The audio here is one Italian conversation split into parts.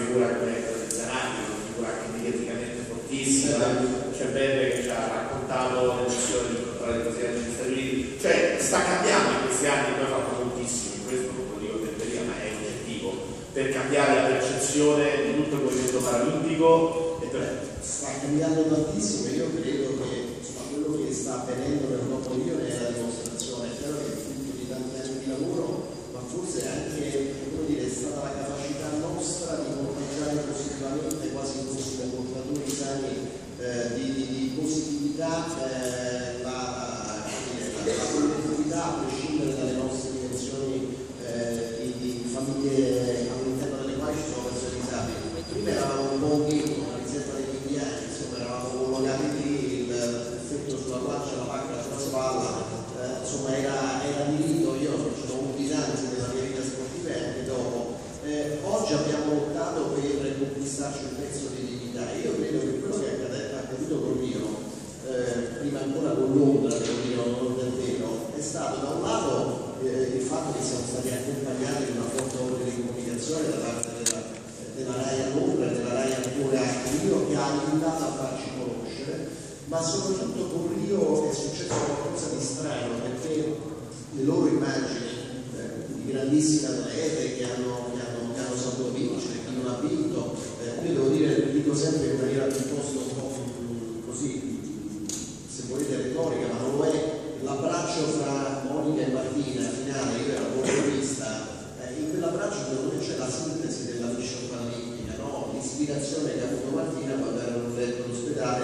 figura come quella di Zanatti, una figura anche mediaticamente fortissima, c'è Bebe che ci ha raccontato l'edizione di incontrare il Presidente degli Stati Uniti, cioè sta cambiando in questi anni, poi ha fatto moltissimo, questo non lo dico per teoria ma è oggettivo, per cambiare la percezione di tutto il movimento paralimpico e sta cambiando tantissimo e io credo che insomma, quello che sta avvenendo nel dopo Rio è la dimostrazione, è chiaro che è frutto di tanti anni di lavoro, ma forse anche è stata la capacità nostra di contagiare positivamente quasi come portatori sani di positività la collettività a prescindere dalle nostre dimensioni di famiglie all'interno delle quali ci sono persone disabili. Prima eravamo un po' un ghetto, una riserva degli indiani, insomma eravamo collocati lì, il fetto sulla guancia, la pacca sulla spalla, insomma era diritto, io ci ho avuti tanti nella mia vita sportiva e anche dopo. Oggi abbiamo lottato per conquistarci un pezzo di dignità e io credo che quello che è accaduto con Rio, prima ancora con Londra, con Rio non del vero, è stato da un lato il fatto che siamo stati accompagnati da una forte opera di comunicazione da parte della RAI a Londra e della RAI ancora a Rio che ha aiutato a farci conoscere, ma soprattutto con Rio è successo qualcosa di strano perché le loro immagini di grandissime atlete che hanno saputo vincere, chi non ha vinto, io devo dire, dico sempre in maniera piuttosto un po' così, se volete retorica, ma non lo è, l'abbraccio fra Monica e Martina finale, io ero protagonista, in quell'abbraccio secondo me c'è la sintesi della mission paralimpica, no? L'ispirazione che ha avuto Martina quando era in letto all'ospedale,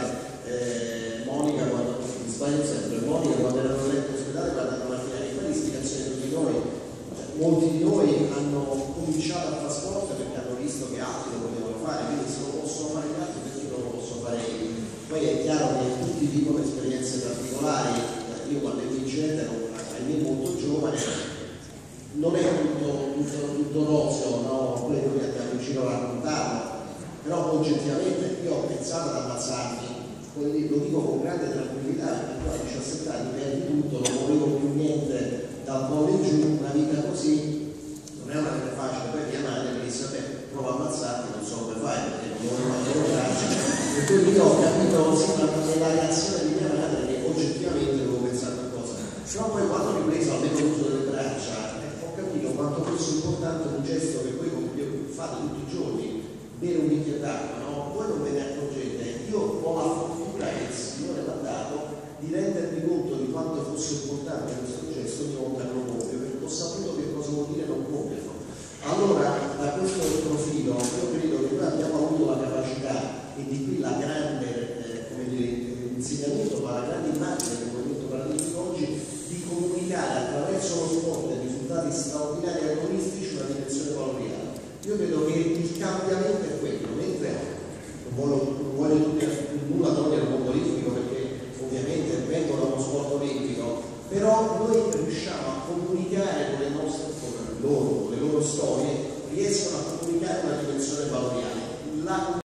Monica quando, mi sbaglio sempre, Monica quando era in letto all'ospedale guardando Martina, e poi l'ispirazione di tutti noi. Molti di noi hanno cominciato a fare sport perché hanno visto che altri lo potevano fare, quindi se lo possono fare gli altri perché non lo posso fare io. Poi è chiaro che tutti vivono esperienze particolari, io quando ero vincente ero ahimè molto giovane, non è tutto roseo, no? Quello che abbiamo in giro a raccontarlo, però oggettivamente io ho pensato ad ammazzarmi, lo dico con grande tranquillità perché poi a 17 anni perdi tutto, non volevo più niente dal pollo in giù, una vita così non è una vita facile. Poi mia madre mi disse vabbè prova a ammazzarti, non so come fai perché non volevo mangiare braccia, e quindi io ho capito nella reazione di mia madre che oggettivamente avevo pensato a qualcosa, però poi quando ho ripreso almeno l'uso delle braccia ho capito quanto fosse importante un gesto che voi fate tutti i giorni, bere un bicchiere d'acqua, no? Voi non ve ne accorgete, io ho la fortuna che il Signore mi ha dato di rendermi conto di quanto fosse importante questo gesto ogni volta che lo compio, perché ho saputo che cosa vuol dire non compierlo. Allora, da questo profilo, io credo che noi abbiamo avuto la capacità, e di qui la grande insegnamento, ma la grande immagine del movimento paralimpico oggi, di comunicare attraverso lo sport e risultati straordinari e agonistici una dimensione valoriale. Io credo che il cambiamento è quello, mentre non voglio nulla togliere al mondo olimpico perché ovviamente vengo da uno sport olimpico, però noi riusciamo a comunicare con le loro storie, riescono a comunicare una dimensione valoriale.